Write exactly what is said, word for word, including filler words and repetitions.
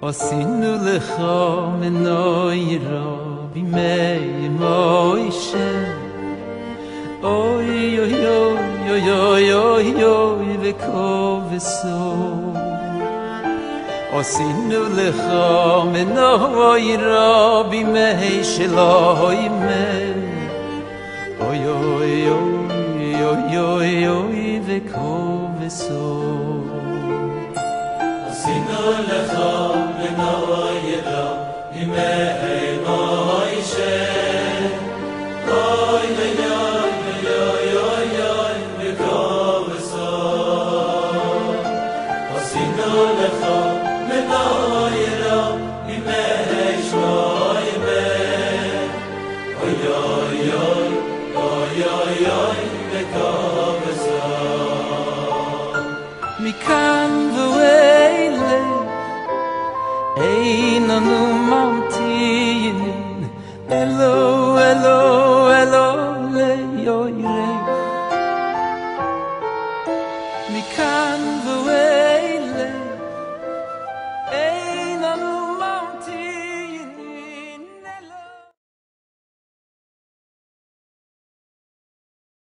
עשינו לך מנוירה בימי מוישה אוי אוי אוי אוי אוי אוי וכובסו עשינו לך מנוירה בימי שלא ימי אוי אוי אוי אוי אוי אוי וכובסו עשינו לך מנוירה בימי מוישה אוי אוי אוי אוי אוי אוי וכובסו עשינו לך מנוירה בימי שלוימה אוי אוי אוי אוי אוי אוי וכובסו מכאן ואילך אין אנו ממתינים אלוהים